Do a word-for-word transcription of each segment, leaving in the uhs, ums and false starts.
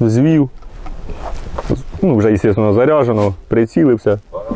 звів, ну, вже, звісно, заряджено, прицілився.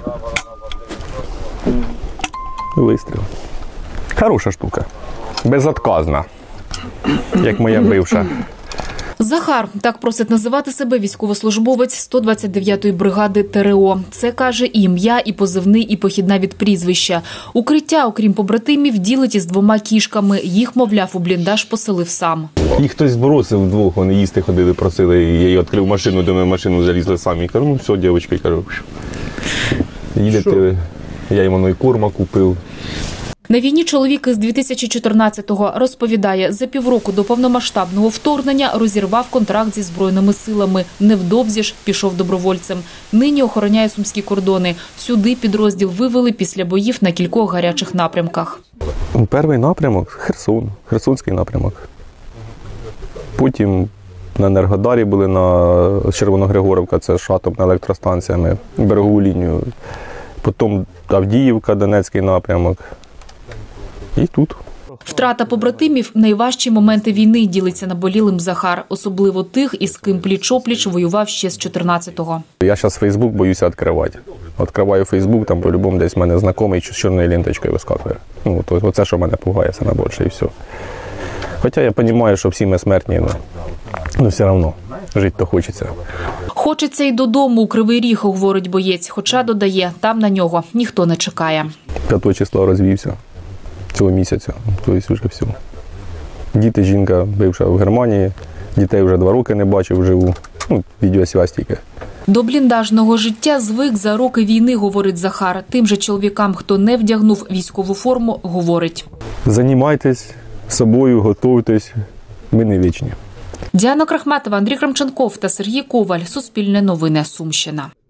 Вистріл. Хороша штука. Безотказна, як моя бивша. Захар, так просить називати себе військовослужбовець сто двадцять дев'ятої бригади ТРО. Це, каже, і ім'я, і позивний, і похідна від прізвища. Укриття, окрім побратимів, ділить із двома кішками. Їх, мовляв, у бліндаж поселив сам. Їх хтось збросив вдвох, вони їсти ходили, просили. Я їй відкрив машину, до мене машину залізли самі. Кажу, ну все, дівчатки, кажу, їдете. Я йому і корма купив. На війні чоловік із дві тисячі чотирнадцятого розповідає, за півроку до повномасштабного вторгнення розірвав контракт зі Збройними силами. Невдовзі ж пішов добровольцем. Нині охороняє сумські кордони. Сюди підрозділ вивели після боїв на кількох гарячих напрямках. Перший напрямок – Херсон, Херсонський напрямок. Потім на Енергодарі були, на Червоногригорівка, це ж атомна електростанція, ми берегову лінію. Потім Авдіївка, Донецький напрямок. І тут. Втрата побратимів – найважчі моменти війни, ділиться наболілим Захар. Особливо тих, із ким пліч-опліч воював ще з чотирнадцятого. Я зараз Фейсбук боюся відкривати. Відкриваю Фейсбук, там по-любому десь в мене знайомий з чорною ленточкою вискакує. Ну, то, оце, що мене пугає саме більше, і все. Хоча я розумію, що всі ми смертні, але ну, все одно жити то хочеться. Хочеться й додому у Кривий Ріг, говорить боєць. Хоча, додає, там на нього ніхто не чекає. п'ятого числа розвівся. Цього місяця, тобто вже все. Діти, жінка бивша в Германії, дітей вже два роки не бачив вживу, ну, відеосвязь тільки. До бліндажного життя звик за роки війни, говорить Захар. Тим же чоловікам, хто не вдягнув військову форму, говорить. Займайтесь собою, готуйтесь, ми не вічні. Діана Крахматова, Андрій Крамченков та Сергій Коваль. Суспільне новини, Сумщина.